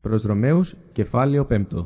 Προς Ρωμαίους, κεφάλαιο 5.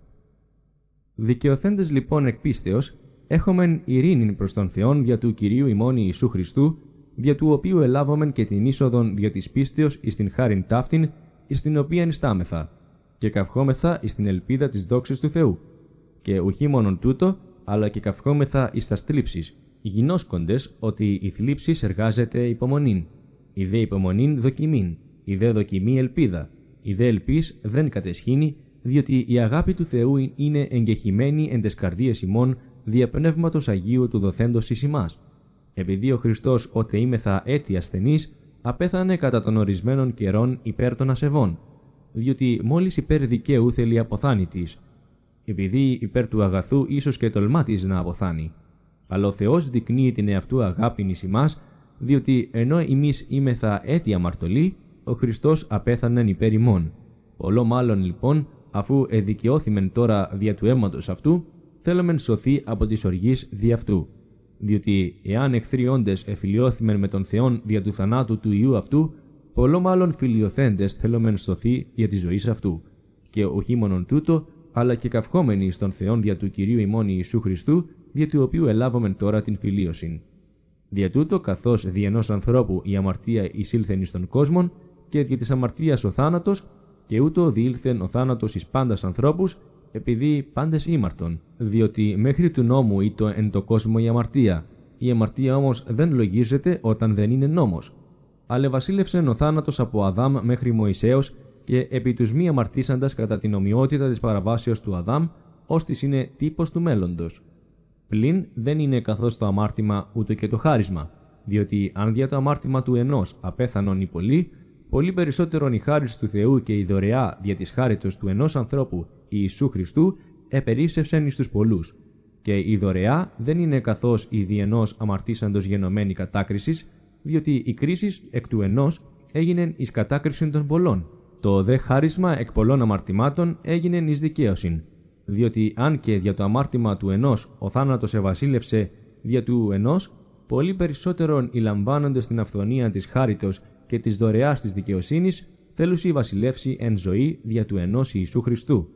Δικαιωθέντες λοιπόν εκ πίστεως, έχομεν ειρήνην προς τον Θεόν δια του Κυρίου ημών Ιησού Χριστού, δια του οποίου ελάβομεν και την είσοδον δια της πίστεως εις την χάριν ταύτην, εις την οποίαν στάμεθα, και καυχόμεθα εις την ελπίδα της δόξης του Θεού. Και ουχή μόνον τούτο, αλλά και καυχόμεθα εις τας θλίψεις, γινώσκοντες ότι η θλίψης εργάζεται υπομονήν, η δε υπομονήν δοκιμήν, η δε δοκιμή ελπίδα, η δε ελπίς δεν κατεσχύνει, διότι η αγάπη του Θεού είναι εγκεχημένη εν τες καρδίες ημών δια Πνεύματος Αγίου του δοθέντος εις ημάς. Επειδή ο Χριστός ότε είμεθα έτη ασθενής, απέθανε κατά των ορισμένων καιρών υπέρ των ασεβών, διότι μόλις υπέρ δικαίου θέλει αποθάνει της, επειδή υπέρ του αγαθού ίσως και τολμά της να αποθάνει. Αλλά ο Θεός δεικνύει την εαυτού αγάπην εις ημάς, διότι ενώ εμείς είμεθα έτη αμαρτωλοί, ο Χριστός απέθανεν υπέρ ημών. Πολλό μάλλον λοιπόν, αφού εδικαιώθημεν τώρα δια του αίματος αυτού, θέλομεν σωθεί από της οργής δι' αυτού. Διότι εάν εχθριόντες εφιλιώθημεν με τον Θεόν δια του θανάτου του Υιού αυτού, πολλό μάλλον φιλιωθέντες θέλομεν σωθεί δια της ζωής αυτού. Και οχι μόνον τούτο, αλλά και καυχόμενοι στον Θεόν δια του Κυρίου ημών Ιησού Χριστού, δια του οποίου ελάβομεν τώρα την φιλίωσιν. Δια τούτο, καθώς δι' ενός ανθρώπου η αμαρτία εισήλθεν εις τον κόσμον, και δια της αμαρτίας ο θάνατος, και ούτω διήλθεν ο θάνατος εις πάντας ανθρώπους, επειδή πάντες ήμαρτον, διότι μέχρι του νόμου ήτο εν το κόσμο η αμαρτία. Η αμαρτία όμως δεν λογίζεται όταν δεν είναι νόμος. Αλλά βασίλευσεν ο θάνατος από Αδάμ μέχρι Μωυσέως, και επί τους μη αμαρτήσαντας κατά την ομοιότητα της παραβάσεως του Αδάμ, ώστις είναι τύπος του μέλλοντος. Πλην δεν είναι καθώς το αμάρτημα ούτω και το χάρισμα, διότι αν δια το αμάρτημα του ενός απέθανον οι πολλοί, πολύ περισσότερον η χάρις του Θεού και η δωρεά δια της χάριτος του ενός ανθρώπου Ιησού Χριστού επερίσσευσεν εις τους πολλούς. Και η δωρεά δεν είναι καθώς η δι' ενός αμαρτήσαντος γενομένη κατάκρισης, διότι η κρίση εκ του ενός έγινεν εις κατάκρισιν των πολλών. Το δε χάρισμα εκ πολλών αμαρτημάτων έγινεν εις δικαίωσιν. Διότι αν και δια το αμάρτημα του ενός ο θάνατος ευασίλευσε δια του ενός, πολύ περισσότερον οι λαμβάνοντες την αυθονία της χάριτος και της δωρεάς της δικαιοσύνης, θέλουσι βασιλεύσει εν ζωή δια του ενός Ιησού Χριστού.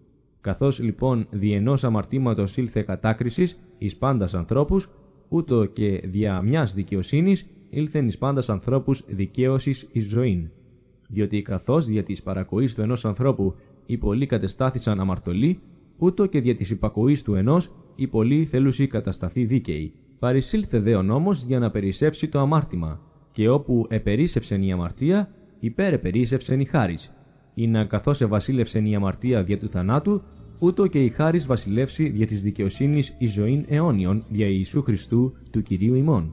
Καθώς λοιπόν δι' ενός αμαρτήματος ήλθε κατάκρισης εις πάντας ανθρώπους, ούτω και δια μιας δικαιοσύνης ήλθεν εις πάντας ανθρώπους δικαίωσης εις ζωήν. Διότι καθώς δια της παρακοής του ενός ανθρώπου οι πολλοί κατεστάθησαν αμαρτωλοί, ούτω και δια της υπακοής του ενός οι πολλοί θέλουσι κατασταθεί δίκαιοι. Παρισήλθε δε ο νόμος για να περισσεύσει το αμάρτημα, και όπου επερίσσευσεν η αμαρτία, υπερεπερίσσευσεν η χάρις. Είναι καθώς ευασίλευσεν η αμαρτία δια του θανάτου, ούτω και η χάρις βασιλεύσει δια της δικαιοσύνης εις ζωήν αιώνιον δια Ιησού Χριστού του Κυρίου ημών.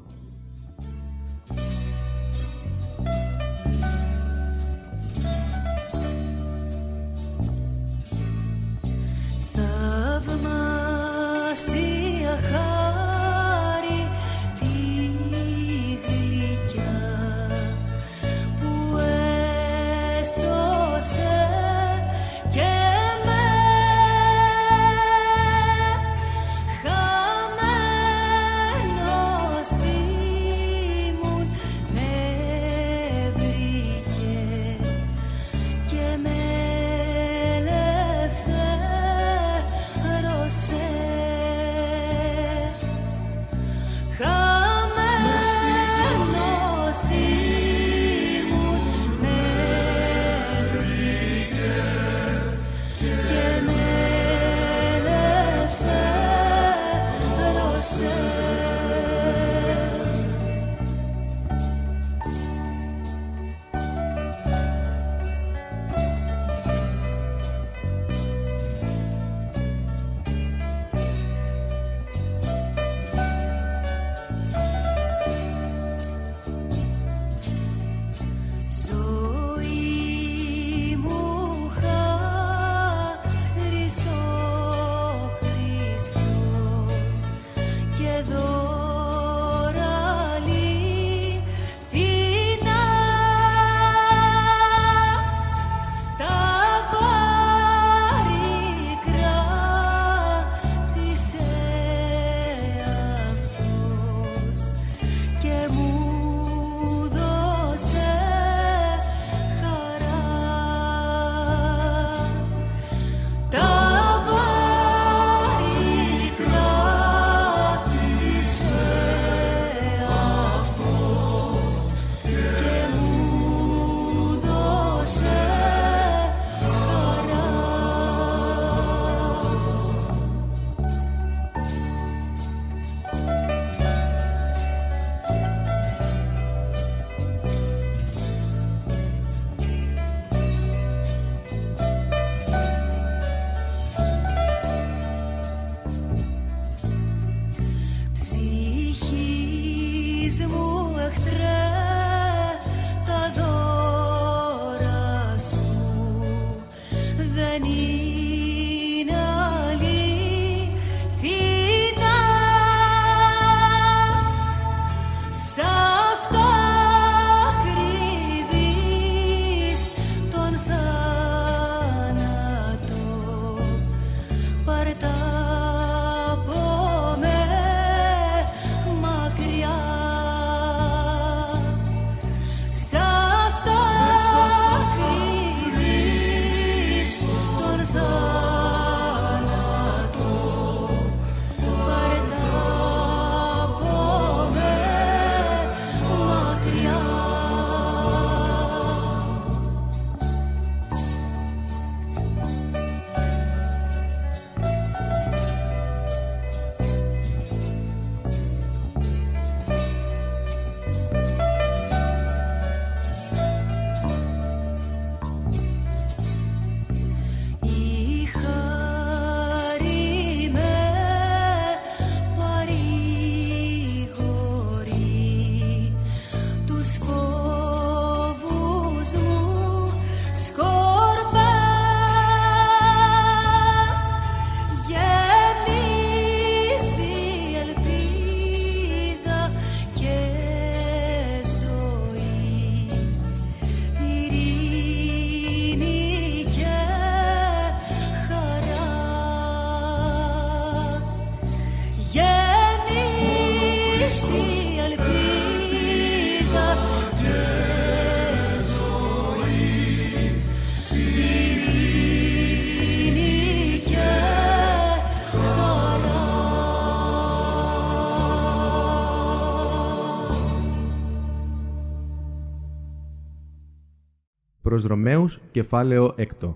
Προς Ρωμαίους, κεφάλαιο 6.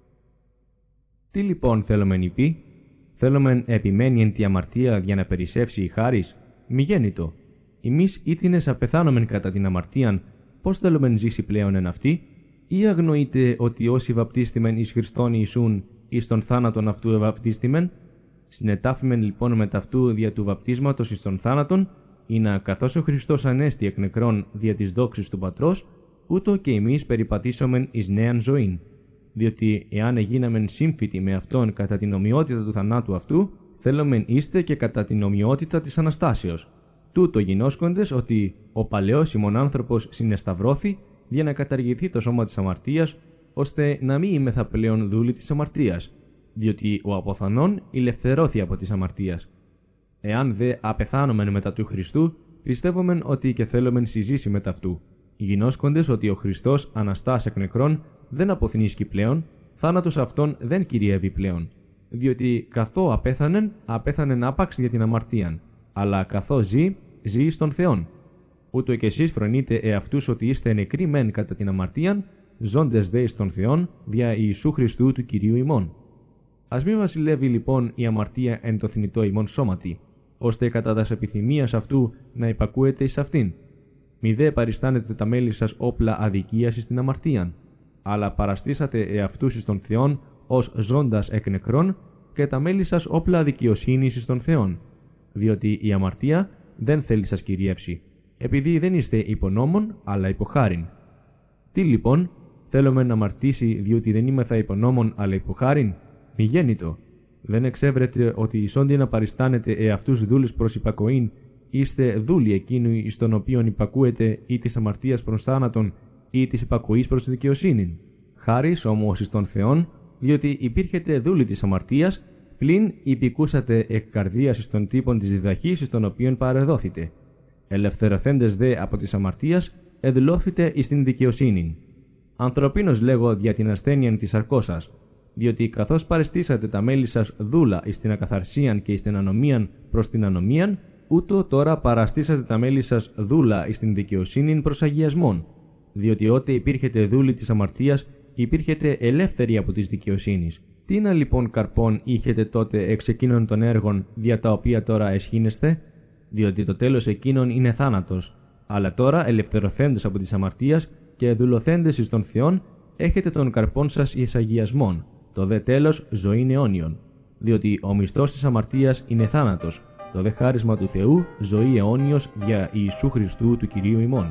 Τι λοιπόν θέλομεν υπεί? Θέλομεν επιμένει εν τη αμαρτία για να περισσεύσει η χάρις? Μη γέννητο. Εμείς ήτινες απεθάνομεν κατά την αμαρτίαν, πώς θέλομεν ζήσει πλέον εν αυτή? Ή αγνοείτε ότι όσοι βαπτίστημεν εις Χριστόν Ιησούν, εις τον θάνατον αυτού ευαπτίστημεν? Συνετάφημεν λοιπόν με ταυτού δια του βαπτίσματος εις τον θάνατον, ή να καθώς ο Χριστός ανέστη εκ νεκρών δια της δόξης του Πατρός, ούτω και εμείς περιπατήσομεν εις νέαν ζωήν. Διότι εάν εγίναμεν σύμφυτοι με Αυτόν κατά την ομοιότητα του θανάτου αυτού, θέλομεν είστε και κατά την ομοιότητα της Αναστάσεως. Τούτο γινώσκοντες ότι ο παλαιός ημών άνθρωπος συνεσταυρώθη για να καταργηθεί το σώμα της αμαρτίας, ώστε να μην είμεθα πλέον δούλοι της αμαρτίας, διότι ο αποθανών ηλευθερώθη από της αμαρτίας. Εάν δε απεθάνομεν μετά του Χριστού, πιστεύομεν ότι και θέλομεν συζήσει μετά αυτού. Γινώσκοντες ότι ο Χριστός αναστάς εκ νεκρών δεν αποθνίσκει πλέον, θάνατος αυτόν δεν κυριεύει πλέον. Διότι καθώ απέθανεν άπαξ για την αμαρτίαν, αλλά καθώ ζει εις τον Θεόν. Ούτω και εσείς φρονείτε εαυτούς ότι είστε νεκροί μεν κατά την αμαρτίαν, ζώντες δε εις τον Θεόν δια Ιησού Χριστού του Κυρίου ημών. Ας μη βασιλεύει λοιπόν η αμαρτία εν το θνητό ημών σώματι, ώστε κατά τας επιθυμίας αυτού να υπακούετε εις αυτήν. Μη δε παριστάνετε τα μέλη σας όπλα αδικίας εις την αμαρτίαν, αλλά παραστήσατε εαυτούς εις τον Θεόν ως ζώντας εκ νεκρών και τα μέλη σας όπλα δικαιοσύνης εις τον Θεόν, διότι η αμαρτία δεν θέλει σας κυριεύσει, επειδή δεν είστε υπό νόμον, αλλά υπό χάριν. Τι λοιπόν, θέλουμε να αμαρτήσει διότι δεν είμεθα υπό νόμον, αλλά υπό χάριν? Μη γέννητο. Δεν εξεύρετε ότι ισόντι να παριστάνετε εαυτούς δούλους προς υπακοήν, είστε δούλοι εκείνου εις τον οποίον υπακούετε ή της αμαρτίας προς θάνατον ή της υπακοής προς δικαιοσύνην. Χάρις όμως εις τον Θεόν, διότι υπήρχετε δούλοι της αμαρτίας, πλην υπηκούσατε εκ καρδίας εις των τύπων της διδαχής εις τον οποίον παρεδόθητε. Ελευθερωθέντες δε από της αμαρτίας, εδουλώθητε εις την δικαιοσύνην. Ανθρωπίνος λέγω δια την ασθένειαν της σαρκός σας, διότι καθώς παρεστήσατε τα μέλη σας δούλα εις την ακαθαρσίαν και εις την ανομίαν προς την ανομίαν, ούτω τώρα παραστήσατε τα μέλη σας δούλα εις την δικαιοσύνην προς αγιασμόν. Διότι ότε υπήρχετε δούλοι της αμαρτίας, υπήρχετε ελεύθεροι από της δικαιοσύνης. Τι να λοιπόν καρπών είχετε τότε εξ εκείνων των έργων δια τα οποία τώρα εσχήνεστε? Διότι το τέλος εκείνων είναι θάνατος. Αλλά τώρα ελευθερωθέντες από της αμαρτίας και δουλωθέντες εις τον Θεόν, έχετε τον καρπόν σας εις αγιασμόν, το δε τέλος ζωήν αιώνιον. Διότι ο μισθός της αμαρτίας είναι θάνατος, το δε χάρισμα του Θεού ζωή αιώνιος δια Ιησού Χριστού του Κυρίου ημών.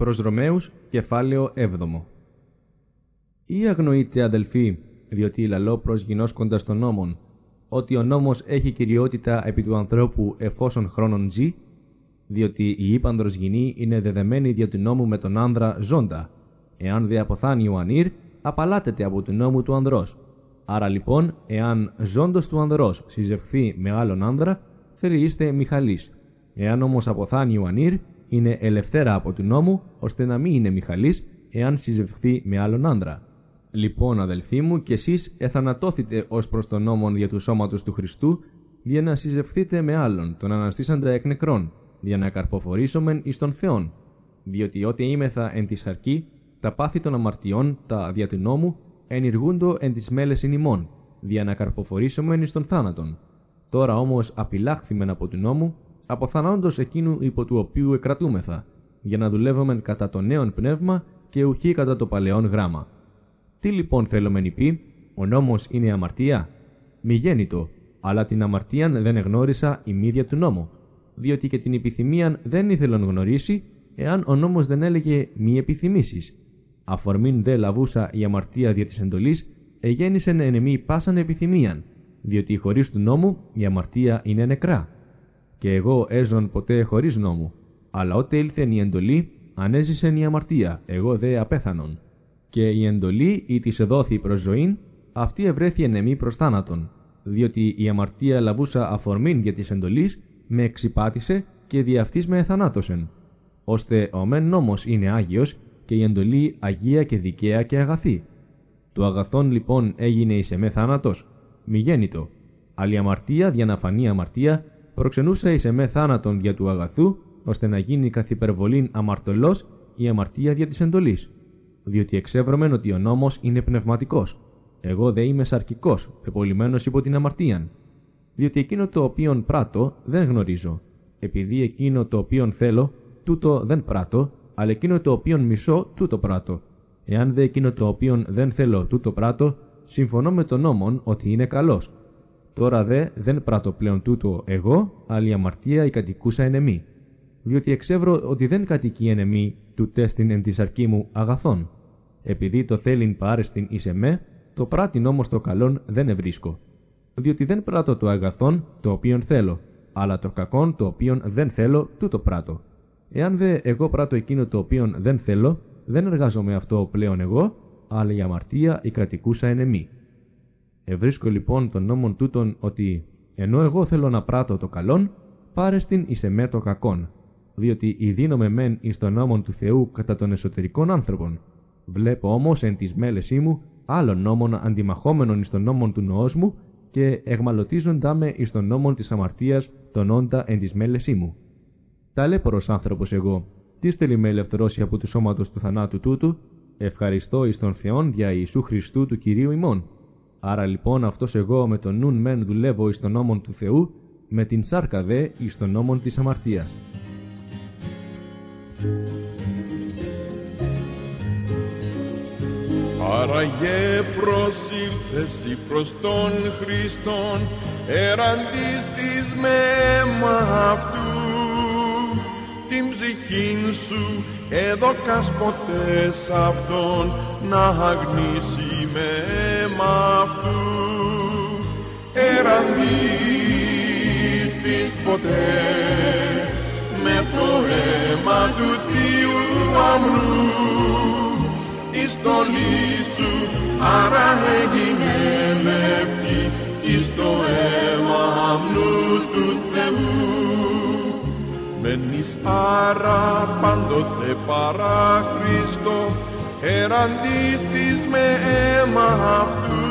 Προς Ρωμαίους, κεφάλαιο 7. Ή αγνοείτε, αδελφοί, διότι λαλώ προς γινώσκοντας των νόμων, ότι ο νόμος έχει κυριότητα επί του ανθρώπου εφόσον χρόνον ζει, διότι η ύπανδρος γυνή είναι δεδεμένη δια του νόμου με τον άνδρα ζώντα. Εάν δε αποθάνει ο ανήρ, απαλλάτεται από του νόμου του ανδρός. Άρα λοιπόν, εάν ζώντος του ανδρός συζευθεί με άλλον άνδρα, θέλει είστε μιχαλής. Εάν όμως αποθάνει ο ανήρ, είναι ελευθέρα από του νόμου, ώστε να μην είναι μιχαλής, εάν συζευθεί με άλλον άνδρα. Λοιπόν, αδελφοί μου, κι εσείς εθανατώθητε ως προς τον νόμον δια του σώματος του Χριστού, για να συζευθείτε με άλλον, τον αναστήσαντα εκ νεκρών, για να καρποφορήσομεν εις τον Θεόν. Διότι ό,τι είμεθα εν τη σαρκή, τα πάθη των αμαρτιών, τα δια του νόμου, ενηργούντο εν τις μέλεσιν ημών, για να καρποφορήσομεν εις τον θάνατον. Τώρα όμως απειλάχθημεν από του νόμου, αποθανόντος εκείνου υπό του οποίου εκρατούμεθα, για να δουλεύομεν κατά το νέον πνεύμα και ουχή κατά το παλαιόν γράμμα. Τι λοιπόν θέλομεν πει, ο νόμος είναι αμαρτία? Μη γέννητο, αλλά την αμαρτίαν δεν εγνώρισα η μύδια του νόμου, διότι και την επιθυμίαν δεν ήθελον γνωρίσει, εάν ο νόμος δεν έλεγε μη επιθυμήσεις. Αφορμήν δε λαβούσα η αμαρτία δια της εντολής, εγέννησεν εν εμή πάσαν επιθυμίαν, διότι χωρίς του νόμου η αμαρτία είναι νεκρά. Και εγώ έζων ποτέ χωρίς νόμου, αλλά ότε ήλθεν η εντολή, ανέζησεν η αμαρτία, εγώ δε απέθανον. Και η εντολή ή της εδόθη προς ζωήν, αυτή ευρέθη εν εμή προς θάνατον, διότι η αμαρτία λαβούσα αφορμήν για της εντολής, με εξυπάτησε και δι' αυτής με εθανάτωσεν. Ώστε ο μεν νόμος είναι άγιος και η εντολή αγία και δικαία και αγαθή. Το αγαθόν λοιπόν έγινε εις εμέ θάνατος, μη γέννητο, αλλά η αμαρτία δια να φανεί αμαρτία, προξενούσα εις εμέ θάνατον δια του αγαθού, ώστε να γίνει καθ' υπερβολήν αμαρτωλός η αμαρτία δια της εντολής. Διότι εξεύρωμεν ότι ο νόμος είναι πνευματικός, εγώ δε είμαι σαρκικός, πεπολυμένος υπό την αμαρτίαν. Διότι εκείνο το οποίον πράττω δεν γνωρίζω, επειδή εκείνο το οποίον θέλω, τούτο δεν πράττω, αλλά εκείνο το οποίον μισώ, τούτο πράττω. Εάν δε εκείνο το οποίον δεν θέλω, τούτο πράττω, συμφωνώ με τον νόμον ότι είναι καλός. Τώρα δε δεν πράττω πλέον τούτο εγώ, αλλά η αμαρτία η κατοικούσα εν εμή. Διότι εξεύρω ότι δεν κατοικεί εν εμή του τέστην εν τη σαρκή μου αγαθών. Επειδή το θέλειν παρέστην εις εμέ, το πράτην όμως το καλόν δεν ευρίσκω. Διότι δεν πράττω το αγαθόν το οποίον θέλω, αλλά το κακόν το οποίον δεν θέλω, τούτο πράττω. Εάν δε εγώ πράττω εκείνο το οποίον δεν θέλω, δεν εργάζομαι αυτό πλέον εγώ, αλλά η αμαρτία η κατοικούσα εν εμή. Ευρίσκω λοιπόν τον νόμον τούτον ότι, ενώ εγώ θέλω να πράττω το καλόν, πάρεστην εις εμέ το κακόν, διότι ειδίνομαι μεν εις τον νόμον του Θεού κατά των εσωτερικών άνθρωπων. Βλέπω όμως εν της μέλεσή μου άλλων νόμων αντιμαχόμενων εις τον νόμον του νοός μου και εγμαλωτίζοντά με εις τον νόμον της αμαρτίας τον όντα εν της μέλεσή μου. Ταλέπορος άνθρωπος εγώ, τι στελεί με ελευθερώσει από του σώματος του θανάτου τούτου, ευχαριστώ εις τον Θεόν δια Ιησού Χριστού του Κυρίου ημών. Άρα λοιπόν αυτός εγώ με τον νουν μεν δουλεύω εις τον νόμον του Θεού, με την σάρκα δε εις τον νόμον της αμαρτίας. Άραγε προσήλθεσαι προς τον Χριστόν, εραντής της με αίμα αυτού, την ψυχήν σου έδωκας ποτέ σ' αυτόν, να αγνήσει με αίμα αυτού. Εραντής της ποτέ, με το αίμα του Θείου αμνού, η στολή σου άρα έγινε λεπτή εις το αίμα αμνού του Θεού. Μένεις άρα πάντοτε παρά Χριστό, εραντής της με αίμα αυτού,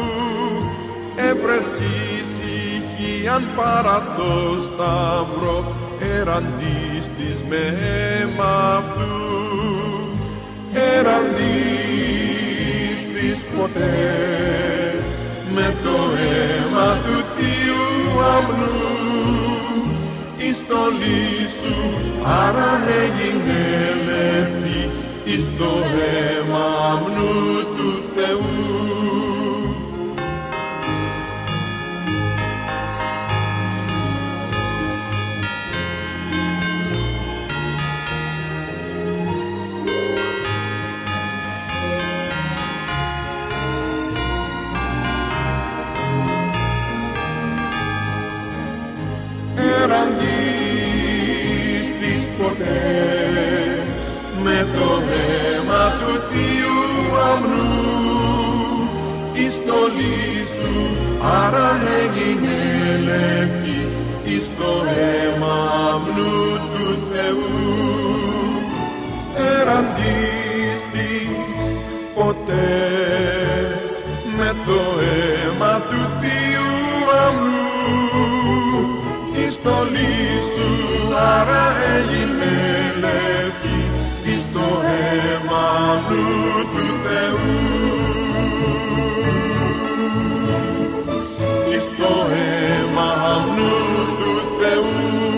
έβρεσης ηχείαν παρά το σταυρό, εραντής της με αίμα αυτού. Εραντής της ποτέ, με το αίμα του Θείου αμνού, η στολή σου άρα έγινε λεπτή εις το αίμα αμνού του Θεού. στολίσου, άρα έγινε λευκή εις το αίμα αμνού του Θεού. Εραντής της ποτέ με το αίμα του Θείου αμνού, η στολή σου άρα έγινε λευκή εις το αίμα αμνού του Θεού. Εις το αίμα αμνού του Θεού.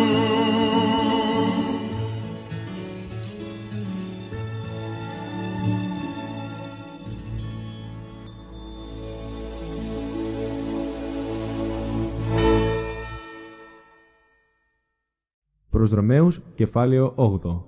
Προς Ρωμαίους, κεφάλαιο 8.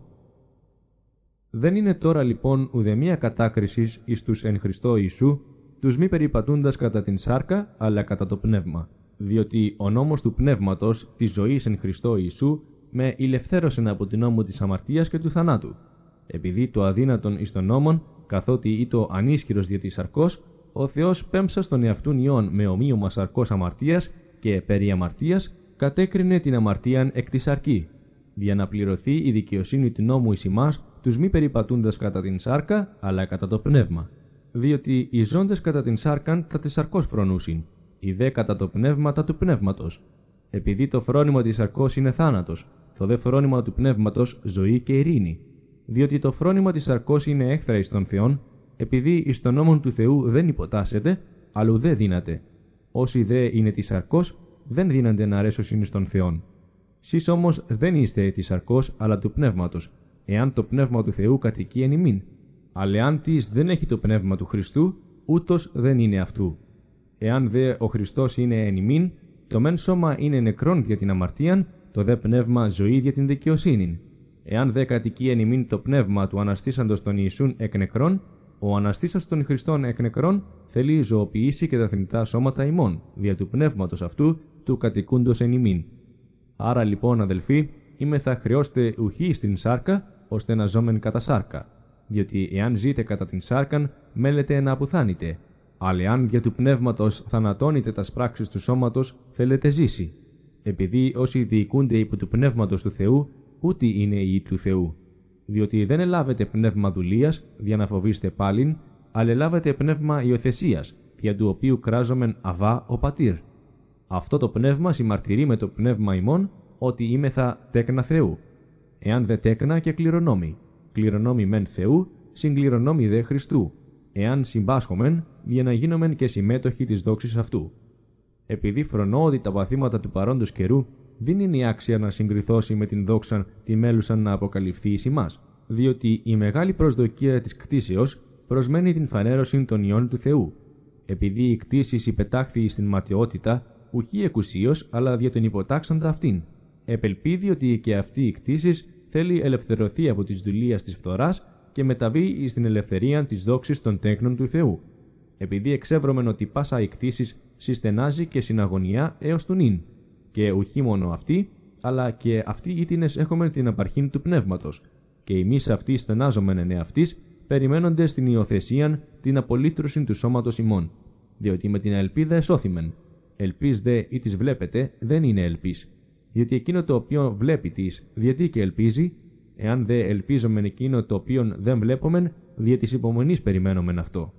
Δεν είναι τώρα λοιπόν ουδεμία κατάκρισης εις τους εν Χριστώ Ιησού, τους μη περιπατούντας κατά την σάρκα, αλλά κατά το πνεύμα. Διότι ο νόμος του πνεύματος της ζωής εν Χριστώ Ιησού με ηλευθέρωσεν από την νόμο της αμαρτίας και του θανάτου. Επειδή το αδύνατον εις τον νόμον, καθότι ήτο ανίσχυρος δια της σαρκός, ο Θεός πέμψας τον εαυτούν ιών με ομοίωμα σαρκός αμαρτίας και περί αμαρτίας, κατέκρινε την αμαρτίαν εκ της σαρκή, για να πληρωθεί η δικαιοσύνη του νόμου εις ημάς, τους μη περιπατούντας κατά την σάρκα, αλλά κατά το πνεύμα. Διότι οι ζώντες κατά την σάρκαν τα της σαρκός φρονούσιν, οι δε κατά το πνεύμα τα του πνεύματος. Επειδή το φρόνημα της σαρκός είναι θάνατος, το δε φρόνημα του πνεύματος ζωή και ειρήνη. Διότι το φρόνημα της σαρκός είναι έχθρα εις τον Θεόν, επειδή εις τον νόμον του Θεού δεν υποτάσσεται, αλλού δε δύναται. Όσοι δε είναι της σαρκός, δεν δύνανται να αρέσωσιν εις τον Θεόν. Σεις όμως δεν είστε της σαρκός, αλλά του πνεύματος, εάν το πνεύμα του Θεού κατοικεί εν ημίν. Αλλά εάν της δεν έχει το πνεύμα του Χριστού, ούτως δεν είναι αυτού. Εάν δε ο Χριστός είναι εν ημίν, το μεν σώμα είναι νεκρόν δια την αμαρτίαν, το δε πνεύμα ζωή δια την δικαιοσύνην. Εάν δε κατοικεί εν ημίν το πνεύμα του αναστήσαντος των Ιησούν εκ νεκρών, ο αναστήσας των Χριστών εκ νεκρών θέλει ζωοποιήσει και τα θνητά σώματα ημών, δια του πνεύματος αυτού του κατοικούντος εν ημίν. Άρα λοιπόν, αδελφοί, είμεθα χρεώστε ουχή στην σάρκα, ώστε να ζώμεν κατά σάρκα. Διότι εάν ζείτε κατά την σάρκαν, μέλετε να αποθάνετε. Αλλά εάν δια του πνεύματος θανατώνετε τας πράξεις του σώματος, θέλετε ζήσει. Επειδή όσοι διοικούνται υπό του πνεύματος του Θεού, ούτι είναι οι του Θεού. Διότι δεν ελάβετε πνεύμα δουλείας, για να φοβήστε πάλιν, αλλά ελάβετε πνεύμα υιοθεσίας, δια του οποίου κράζομεν Αβά ο Πατήρ. Αυτό το πνεύμα συμμαρτυρεί με το πνεύμα ημών, ότι είμεθα τέκνα Θεού. Εάν δε τέκνα και κληρονόμοι. Κληρονόμοι μεν Θεού, συγκληρονόμοι δε Χριστού. Εάν συμπάσχομεν, για να γίνομεν και συμμέτοχοι της δόξης αυτού. Επειδή φρονώ ότι τα παθήματα του παρόντος καιρού δεν είναι η άξια να συγκριθώσει με την δόξαν τη μέλουσαν να αποκαλυφθεί εις ημάς, διότι η μεγάλη προσδοκία της κτήσεως προσμένει την φανέρωση των ιών του Θεού. Επειδή η κτήσης υπετάχθη στην ματαιότητα, ουχή εκουσίως, αλλά δια τον υποτάξαντα αυτήν. Επελπίδει ότι και αυτή η κτήσης θέλει ελευθερωθεί από τις δουλείας της φθοράς και μεταβεί στην ελευθερία της δόξης των τέκνων του Θεού. Επειδή εξεύρωμεν ότι πάσα η κτήσης συστενάζει και συναγωνιά έως του νυν, και ουχή μόνο αυτή, αλλά και αυτοί ήτινες έχομεν την απαρχήν του πνεύματος, και εμείς αυτοί στενάζομεν εν εαυτής, περιμένοντες την υιοθεσίαν την απολύτρωση του σώματος ημών, διότι με την ελπίδα εσώθημεν. Ελπίς δε ή τις βλέπετε δεν είναι ελπίς, διότι εκείνο το οποίο βλέπει της, γιατί και ελπίζει, εάν δε ελπίζομεν εκείνο το οποίο δεν βλέπομεν, δια της υπομονής περιμένομεν αυτό.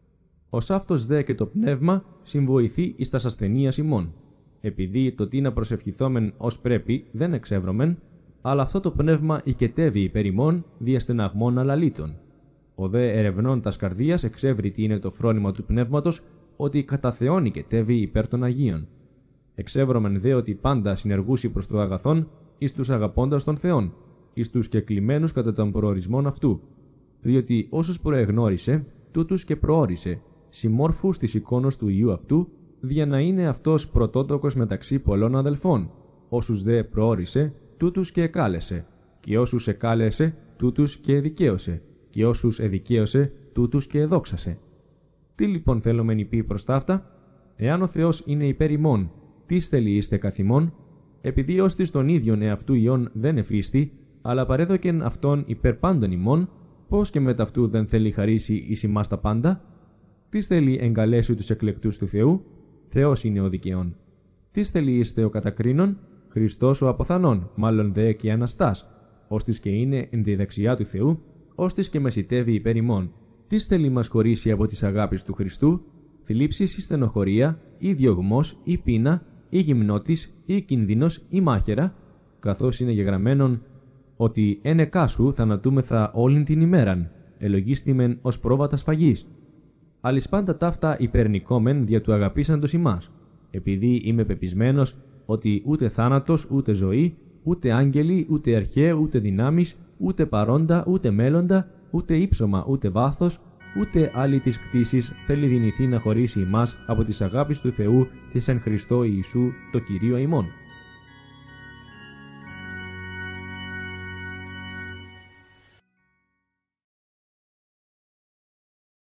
Ως αυτός δε και το πνεύμα συμβοηθεί εις τας ασθενείας ημών, επειδή το τι να προσευχηθόμεν ως πρέπει δεν εξεύρωμεν, αλλά αυτό το πνεύμα οικετεύει υπέρ ημών δια στεναγμών αλαλήτων. Ο δε ερευνών τας καρδίας εξεύρει τι είναι το φρόνημα του πνεύματος, ότι κατά Θεόν οικετεύει υπέρ των Αγίων. Εξεύρωμεν δε ότι πάντα συνεργούσι προς το αγαθόν εις τους αγαπώντας των Θεών, εις τους κεκλημένους κατά των προορισμών αυτού, διότι όσους προεγνώρισε, τούτους και προόρισε, συμμόρφους της εικόνος του Υιού αυτού, δια να είναι αυτός πρωτότοκος μεταξύ πολλών αδελφών. Όσους δε προόρισε, τούτους και εκάλεσε, και όσους εκάλεσε, τούτους και εδικαίωσε, και όσους εδικαίωσε, τούτους και εδόξασε. Τι λοιπόν θέλομεν υπεί προς ταύτα? Εάν ο Θεός είναι υπέρ ημών, τι θέλει είστε καθ' ημών? Επειδή ως της των ίδιων εαυτού ιών δεν εφίστη, αλλά παρέδοκεν αυτόν υπέρ πάντων ημών, πώς και μετ' αυτού δεν θέλει χαρίσει εις ημάς τα πάντα? Τι θέλει εγκαλέσει τους εκλεκτούς του Θεού? Θεός είναι ο δικαιών. Τι θελείστε ο κατακρίνων, Χριστός ο αποθανών, μάλλον δε και Αναστάς, ώστις και είναι εν τη δεξιά του Θεού, ώστις και μεσητεύει υπέρ ημών. Τι θέλει μας χωρίσει από τις αγάπης του Χριστού, θλίψεις ή στενοχωρία, ή διωγμός, ή πείνα, ή γυμνότης, ή κίνδυνος, ή μάχαιρα, καθώς είναι γεγραμμένον ότι εν εκάσου θανατούμεθα όλην την ημέραν, ελογίστημεν ως πρόβατα σφαγής. Αλλης πάντα ταύτα υπερνικόμεν δια του αγαπήσαντος ημάς, επειδή είμαι πεπισμένος ότι ούτε θάνατος, ούτε ζωή, ούτε άγγελοι, ούτε αρχαίοι, ούτε δυνάμεις, ούτε παρόντα, ούτε μέλλοντα, ούτε ύψωμα, ούτε βάθος, ούτε άλλη της κτήσης θέλει δυνηθεί να χωρίσει ημάς από της αγάπης του Θεού της εν Χριστώ Ιησού το Κυρίο ημών.